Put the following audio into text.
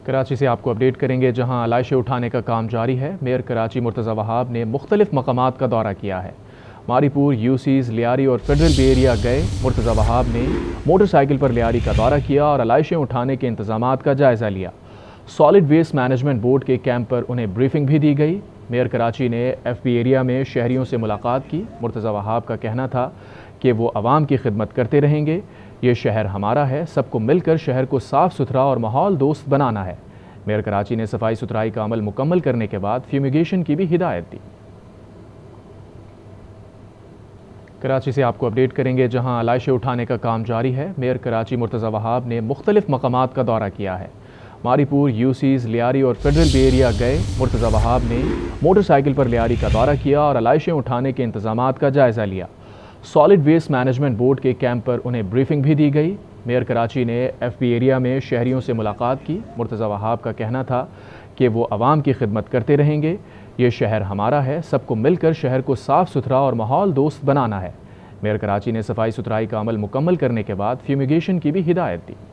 कराची से आपको अपडेट करेंगे, जहां लाशें उठाने का काम जारी है। मेयर कराची मुर्तज़ा वहाब ने मुख्तलिफ मकामात का दौरा किया है। मारीपुर, यूसीज, लियारी और फेडरल बे एरिया गए। मुर्तज़ा वहाब ने मोटरसाइकिल पर लियारी का दौरा किया और लाशें उठाने के इंतजामात का जायज़ा लिया। सॉलिड वेस्ट मैनेजमेंट बोर्ड के कैंप पर उन्हें ब्रीफिंग भी दी गई। मेयर कराची ने FB एरिया में शहरियों से मुलाकात की। मुर्तज़ा वहाब का कहना था कि वो आवाम की खिदमत करते रहेंगे। ये शहर हमारा है, सबको मिलकर शहर को साफ़ सुथरा और माहौल दोस्त बनाना है। मेयर कराची ने सफाई सुथराई का अमल मुकम्मल करने के बाद फ्यूमिगेशन की भी हिदायत दी। कराची से आपको अपडेट करेंगे, जहां लाशें उठाने का काम जारी है। मेयर कराची मुर्तज़ा वहाब ने मुख्तलिफ मकामात का दौरा किया है। मारीपुर, यूसीज, लियारी और फेडरल बे एरिया गए। मुर्तज़ा वहाब ने मोटरसाइकिल पर लियारी का दौरा किया और लाशें उठाने के इंतजामात का जायज़ा लिया। सॉलिड वेस्ट मैनेजमेंट बोर्ड के कैंप पर उन्हें ब्रीफिंग भी दी गई। मेयर कराची ने FB एरिया में शहरियों से मुलाकात की। मुर्तज़ा वहाब का कहना था कि वो आवाम की खिदमत करते रहेंगे। ये शहर हमारा है, सबको मिलकर शहर को साफ़ सुथरा और माहौल दोस्त बनाना है। मेयर कराची ने सफाई सुथराई का अमल मुकम्मल करने के बाद फ्यूमिगेशन की भी हिदायत दी।